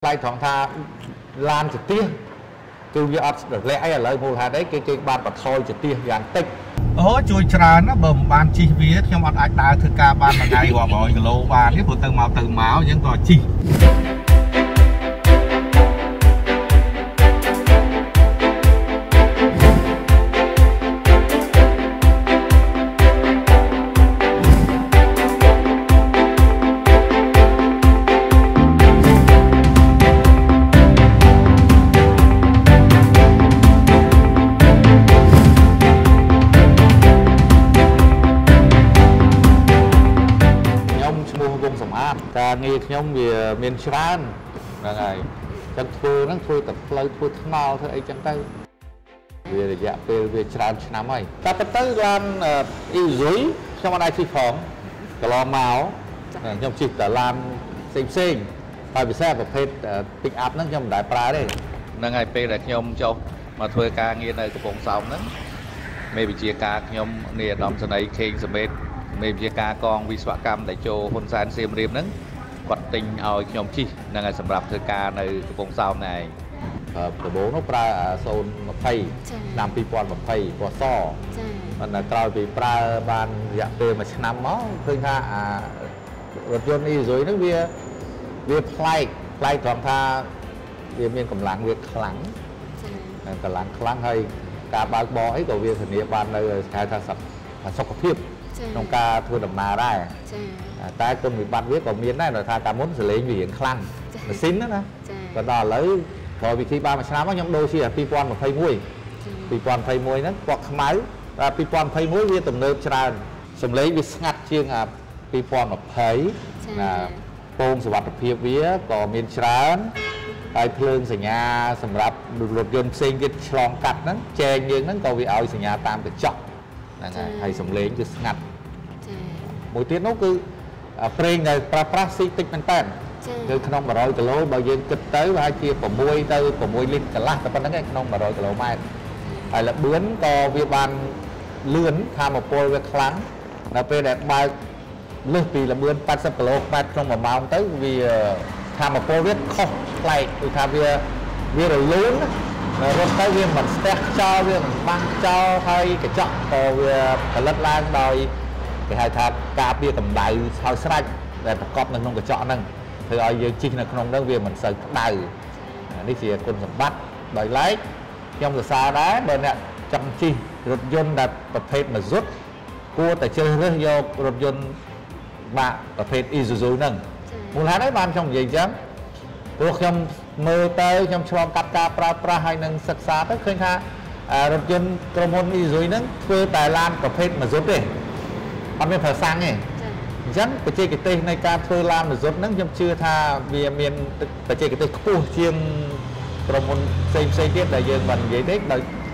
Lại thoáng tha lan trực tiếp cứ như ớt được lẽ ở lời mùa hà đấy cái bàn bật thôi trực tiếp dàn tích chui tràn nó bầm bàn chi viết trong mặt ai ta thư ca ban mà ngày hòa bội lô bàn nếu từ máu những tòa chi nghe nhóm về miền Sơn là ngày chẳng thưa nó thôi tập lời thôi thao thôi ấy chẳng tới về dạ về Sơn năm ấy ta tới lan yêu dối trong ai phi phỏng cả lò máu nhóm chỉ là lan xinh phải bị xe và phết pick up nó trong đại pra đấy là ngày p là nhóm châu mà thuê ca nghe nơi cái vùng sông đó mê bị chia ca nhóm nè đom sau này khen sầm mệt mê bị chia ca con vi sạ cam tại châu hôn san xiêm riêng nắng quạt tinh ao nhóm chi là ngày sầm rạp thuê ca nơi cái vùng sông này từ bố nó pra zone một phay làm pi pon một phay qua soมันกลายเป็นปลาบานอยากเป็นมาชนะมั้งเพิ่งท่ารถยนต์นี่สวยนักเวียพลายทองท่าเวียมีกำลังเวียขลังกำลังคลั่งให้การบางบอให้กับเวียสนีบานเลยใช้ทางสักพิบน้องกาทัวดำนาได้แต่คนมีบานเวียกับเมียได้หน่อยทางการมุ้นเสลีอยู่อย่างคลั่งมันซิ้นนะก็ต่อเลยพอวิธีบานมาชนะมั้งยังโดเชียปีปอนมาไฟมวยปีปอนไฟมวยนั้นกวักขมายปีปอนไฟมวยเวียตุ่มเนิบชราสมเลวิสงัดเชียงปีปอนมาไฟโป่งสวัสดิ์เพียบเวียก็มีชราไอ้เพลิงสัญญาสำหรับรถยนต์เซ็งจะฉลองกัดนั้นแจงยืนนั้นก็วิเอาสัญญาตามกระจกนั่นไงให้สมเลคือสงัดมวยเตี้ยนกคือเพลงในปลาซีติกมันเต้นคือขนมบะรอยกะโลบางยืนกึศเต๋อว่าเชียร์ผมมวยเต๋อผมมวยลิ้นกะลักแต่ปนนั้นไงขนมบะรอยกะโลไม่ไอ้ละเบื้องก็วิบานเลื่อนทำมาโปรยไว้ครั้งเราไปแดดใบเลือกปีละเบื้องปัดสับกะโลปัดขนมบะเมาเต๋อวิทำมาโปรยไว้ข้อไหลคือทำวิเราลุ้นรถเต๋อวิมันสเต็กเจ้าวิมันบังเจ้าให้กระจกก็วิผลิตล่างโดยcái hai tháp cà bia cầm đại sao sạch để tập cọp nâng nông cái chọn nâng thì ở dưới chính là nông đơn viên mình sợ đầy đi chỉ con sầm bắt đợi lấy trong giờ xa đá bên này chăm chi rốt yôn đặt tập phết mà rút cua tại chơi rất nhiều rốt yôn bạ tập phết Isuzu nâng một lá đấy ban trong gì chứ cuộc trong mơ tới trong cho cắt ca pra hai nâng sặc xa tất khơi tha rốt yôn Cromon Isuzu nâng thưa Đài Loan tập phết mà rút đi anh mới phải sang nhỉ dẫn cái chơi cái tên này ca thưa làm được rốt nắng trong chưa tha vì miền cái chơi cái tên khu chiêm trong một xây tiếp đại dương bằng giấy tết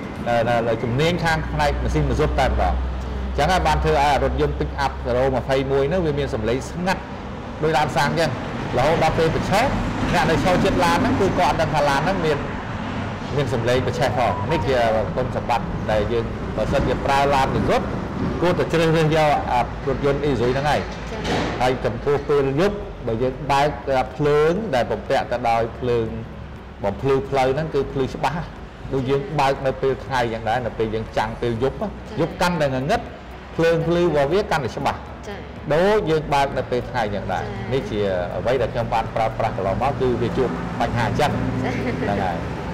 là chủng niên khang này mà xin mà rốt tàn vào chẳng ai ban thưa rốt dương pick up rồi mà phay mùi nữa vì miền sầm lấy ngắt đôi làm sang chứ là hôm ba phê bị chết ngạn này sau chết lan nó cứ còn đang thà lan nó miền sầm lấy bị chết hỏng này kia con sầm bắn đại dương và sân việt pra làm được rốt cô tự chơi riêng do rốt yôn ý dối này hay cầm thua phê giúp bởi vì bài phướng để bóng tẹt ta đòi phướng bóng phlưu nó cứ phlưu số 3 đối với bài nó phê thay dạng đấy là phê dạng chẳng phê giúp căn là ngất phlưu vào viết căn là số 3 đối với bài nó phê thay dạng đấy nếu chỉ ở đây là trong bàn pra lò máu từ về chuột bánh hà chân là này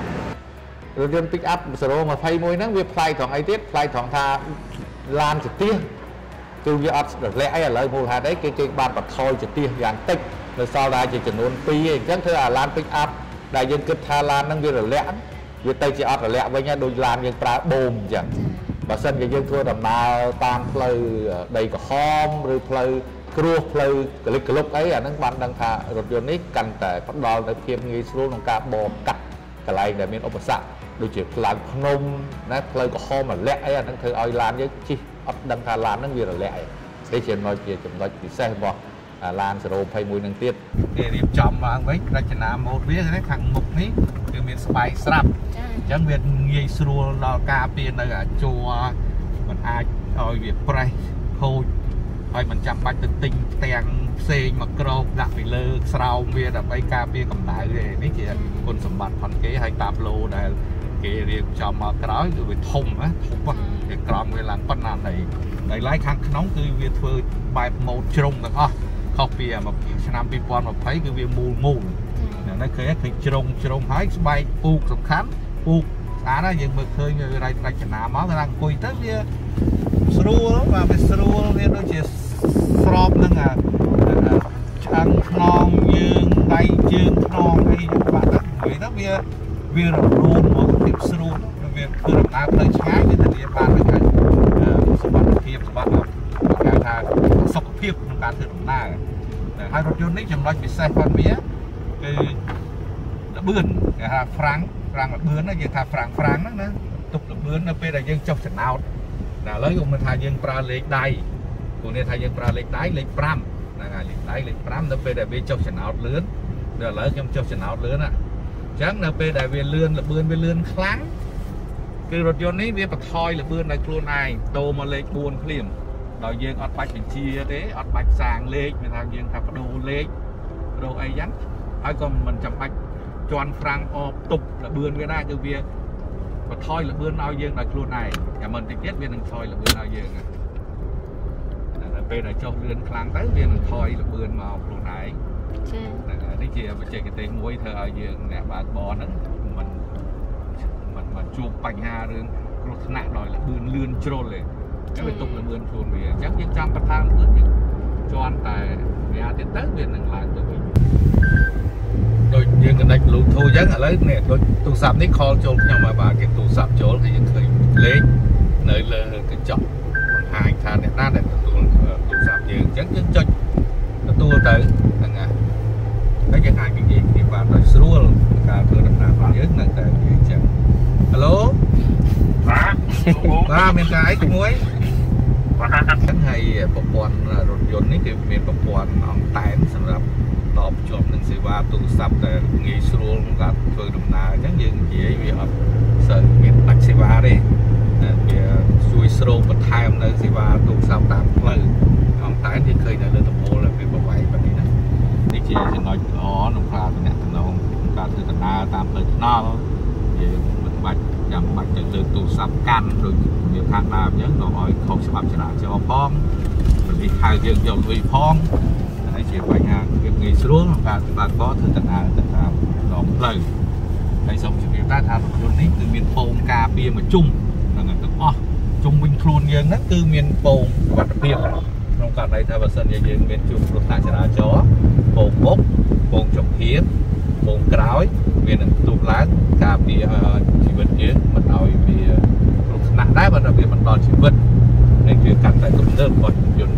rốt yôn pick up sổ mà phay môi nó việc play thòng ấy tiết play thòng tha lan trực tiếpคือวิอัดเละไอ้อะไรโมหะได้เก่งๆบานปัดทอยจะเตี้ยอย่างติ๊กเลยซาวได้จะนวนปีเองจังเธอลานปิกอัพได้ยังกึศทาลานนั่งวิเละวิไตจะอัดเละไว้เนี่ยโดยลานยังปลาโบมจังบางเส้นยังทั่วดำนาตามเพลย์ใดก็หอมหรือเพลย์ครัวเพลย์กระลิกกระลุกไอ้นั่งบันดังทารถยนต์นี้กันแต่พัดดอลในเพียงงี้สู้ลงกาโบกัดกระไรแต่มีอุปสรรคโดยเฉพาะลานพนมนะเพลย์ก็หอมเหมือนเละไอ้นั่งเธอเอาลานยังชิอัดดังทาลานนั่งวิเละthế chuyện nói chuyện chúng ta chỉ xe bỏ lan sờ rôm phay mùi năng tiết để điểm chọn mà với ra chợ nam một biết đấy thằng mục ní từ miền Spice Srap chẳng biết nghi sưu lo cà phê nơi ở chùa mình ai ở Việt Pray hồi ហើយមិនចាំបាច់ទៅទិញទាំងផ្សេងមកក្រោបដាក់ពីលើស្រោមវាដើម្បីការពារកម្ដៅទេនេះជាគុណសម្បត្តិផងគេហើយតាប់ឡូដែលគេរៀបចំមកក្រោយគឺវាធំណាធំវាក្រំវាឡើងប៉ុណ្ណានៃឡៃខាងក្នុងគឺវាធ្វើបែបម៉ូដជ្រុងទាំងអស់ខុសពីឆ្នាំ2020គឺវាមូលនៅឃើញជ្រុងហើយស្បែកពូកសំខាន់ពូកស្អាតណាយើងមើលឃើញរចនាមកគេអង្គុយទៅវាស្រួលបាទវាស្រួលវាដូចជាស្របនឹងឆ្អឹងខ្នងយើងដៃជើងខ្នងអីបាត់ទៅវារលូនមកភាពស្រួលវាធ្វើដំណើរផ្លូវឆ្ងាយវាធានាបានដូចថាសុខភាពគេថាសុខភាពក្នុងការធ្វើដំណើរហើយរថយន្តនេះចំណុចពិសេសរបស់វាគឺល្បឿនគេថាហ្វ្រាំងល្បឿនណាយើងថាហ្វ្រាំងហ្នឹងណាទុកល្បឿននៅពេលដែលយើងចុះចំណោតតែឥឡូវខ្ញុំមិនថាយើងប្រើលេខដៃព្រោះនេះថាយើងប្រើលេខដៃលេខ5ហ្នឹងហើយលេខដៃលេខ5នៅពេលដែលវាចុះចំណោតលឿនដល់ឥឡូវខ្ញុំចុះចំណោតលឿនណាអញ្ចឹងនៅពេលដែលវាលឿនល្បឿនវាលឿនខ្លាំងគឺរថយន្តនេះវាបន្ថយល្បឿនដោយខ្លួនឯងដូរមកលេខ4ភ្លាមដោយយើងអត់បាច់បញ្ជាទេអត់បាច់សាងលេខមានថាយើងថាបដូរលេខបដូរអីចឹងហើយក៏មិនចាំបាច់ជន់ហ្វ្រាំងអបទប់ល្បឿនវាដែរគឺវាបន្ថយល្បឿនឲ្យយើងដោយខ្លួនឯងតែមិនតិចទៀតវានឹងថយល្បឿនឲ្យយើងតែពេលដែលចុះលឿនខ្លាំងទៅវានឹងថយល្បឿនមកខ្លួនឯងចានេះជាបច្ចេកទេសមួយធ្វើឲ្យយើងអ្នកបើកបរហ្នឹងមិនជួបបញ្ហារឿងគ្រោះថ្នាក់ដោយល្បឿនលឿនជ្រុលទេតែវាទុកល្បឿនខ្លួនវាអញ្ចឹងយើងចាំបន្ថែមល្បឿនយើងជន់តែវាទៀតទៅវានឹងឡើងទៅវិញដូចយើង connect Bluetooth អញ្ចឹងឥឡូវនេះដូចទូរស័ព្ទនេះ call ចូលខ្ញុំឲ្យបាទគេទូរស័ព្ទចូលគឺយើងឃើញលេខនៅលើកញ្ចក់បង្ហាញថាអ្នកណាដែលទទួលទូរស័ព្ទយើងអញ្ចឹងយើងចុចទទួលទៅហ្នឹងហើយយើងអាចនិយាយគ្នាបានដោយស្រួលការធ្វើដំណើររបស់យើងនៅតែនិយាយអញ្ចឹង Hello បាទមានការអីមួយហ្នឹងហើយប្រព័ន្ធរថយន្តនេះគឺមានប្រព័ន្ធអង្តែនសម្រាប់តបជាប់នឹងសេវាទូរស័ព្ទដែលងាយស្រួលក្នុងការធ្វើដំណើរអញ្ចឹងយើងនិយាយវាអត់សូវមានដាច់សេវាទេវាជួយស្រូបបន្ថែមនៅសេវាទូរស័ព្ទតាមផ្លូវអង្តែនយើងឃើញនៅលើដំបូលវាប្រវាយបែបនេះណានេះជាចំណុចល្អក្នុងការទំនាក់ទំនងក្នុងការធ្វើដំណើរតាមផ្លូវថ្នល់យើងមិនបាច់ចាំបាច់ទៅលើទូរស័ព្ទកាន់ដូចវាខាងដើមអញ្ចឹងក៏ឲ្យខុសច្បាប់ចរាចរណ៍ផងមិននេះហៅយើងយកលុយផងហើយជាបញ្ហាវាងាយស្រួលក្នុងការបើកបរធ្វើដំណើរទៅតាមដងផ្លូវហើយសូមជម្រាបថារថយន្តនេះគឺមានពងការពារមួយជុំហ្នឹងទាំងអស់ជុំវិញខ្លួនយើងហ្នឹងគឺមានពងសុវត្ថិភាពក្នុងករណីថាបើសិនជាយើងមានជួបគ្រោះថ្នាក់ចរាចរណ៍ពងមុខពងចំហៀនពងក្រោយវានឹងទូបឡើងការពារជីវិតយើងមិនឲ្យវាគ្រោះថ្នាក់ដែរបើវាមិនដល់ជីវិតនេះគឺកាន់តែទំនើបរបស់យន្ត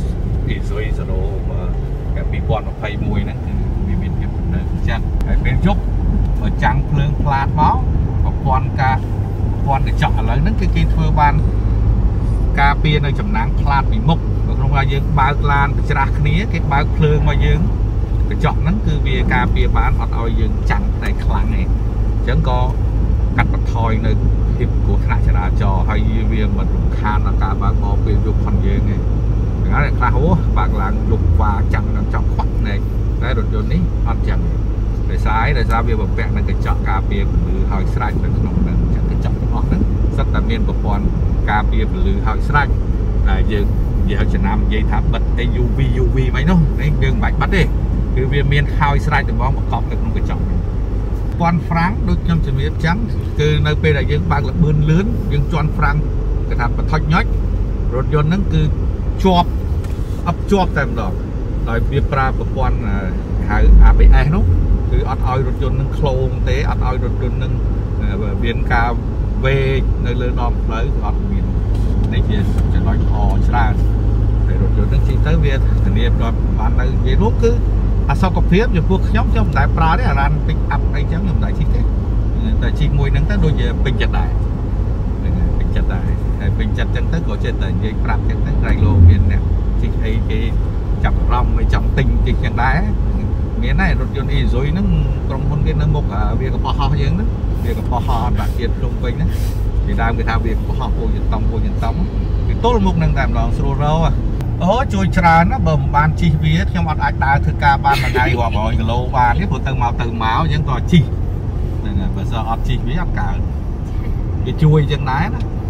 Isuzu Zero កាល2021ហ្នឹងគឺវាមានភាពទំនើបចឹងហើយពេលយប់បើចាំងភ្លើងផ្លាតមកប្រព័ន្ធកញ្ចក់ឥឡូវហ្នឹងគឺគេធ្វើបានការពារនៅចំណាំងផ្លាតពីមុខក្នុងការយើងបើកឡានប្រច្រាស់គ្នាគេបើកភ្លើងមកយើងកញ្ចក់ហ្នឹងគឺវាការពារបានអត់ឲ្យយើងចាំងតែខ្លាំងទេអញ្ចឹងក៏កាត់បន្ថយនៅភាពគ្រោះថ្នាក់ចរាចរណ៍ហើយវាមិនរំខានដល់ការបើកបរពេលយប់ផងយើងទេហើយខ្លះបើកឡើងលុបវ៉ាចាំងដល់ចង់ខ្វាក់ណែតែរថយន្តនេះអត់ចឹងដោយសារវាបំពាក់នឹងកញ្ចក់ការពារពន្លឺហើយស្រេចនៅក្នុងហ្នឹងអញ្ចឹងកញ្ចក់ទាំងអស់ហ្នឹងសិតតែមានប្រព័ន្ធការពារពន្លឺហើយស្រេចតែយើងនិយាយចំណាំនិយាយថាបិទ UV មិននោះនេះយើងមិនបាច់បិទទេគឺវាមានហើយស្រេចតែហ្មងបង្កប់នៅក្នុងកញ្ចក់ពាន់ហ្វ្រាំងដូចខ្ញុំជំរាបចឹងគឺនៅពេលដែលយើងបើកល្បឿនលឿនយើងជន់ហ្វ្រាំងគេថាបន្ថុចញ៉ុចរថយន្តហ្នឹងគឺជាប់តែម្ដងដោយវាប្រើប្រព័ន្ធហៅ ABS នោះគឺអត់ឲ្យរថយន្តនឹងឃ្លោងទេអត់ឲ្យរថយន្តនឹងមានការវេកនៅលើដងផ្លូវអត់មាននេះជាចំណុចល្អច្រើនហើយរថយន្តនឹងជិះទៅវាធានាបាននៅនិយាយនោះគឺអសុខភាពចំពោះខ្ញុំមិនដែលប្រើទេអារ៉ាន pick up អីចឹងខ្ញុំមិនដែលជិះទេតែជិះមួយហ្នឹងទៅដូចជាពេញចិត្តដែរពេញចិត្តដែរហើយពេញចិត្តចឹងទៅក៏ចេះតែនិយាយប្រាប់ចឹងទៅក្រៃលោមានអ្នកជិះអីគេចាប់អារម្មណ៍មិនចង់ទិញជិះចឹងដែរមានដែររថយន្ត Isuzu ហ្នឹងក្រុមហ៊ុនគេនៅមុខវាកបោះហោះយើងហ្នឹងវាកបោះហោះអន្តរជាតិភ្នំពេញហ្នឹងពីដើមគេថាវាកបោះហោះពូជយន្តតំគឺទល់មុខនឹងតែម្ដងស្រួលរោ Ồ chui trà nó bầm bàn chi viết trong mặt ai ta thực ca ban là ngày hoặc gọi lô bàn cái phụ từ máu những tòa chi này là bây giờ chi viết cả cái chui chân đáy đó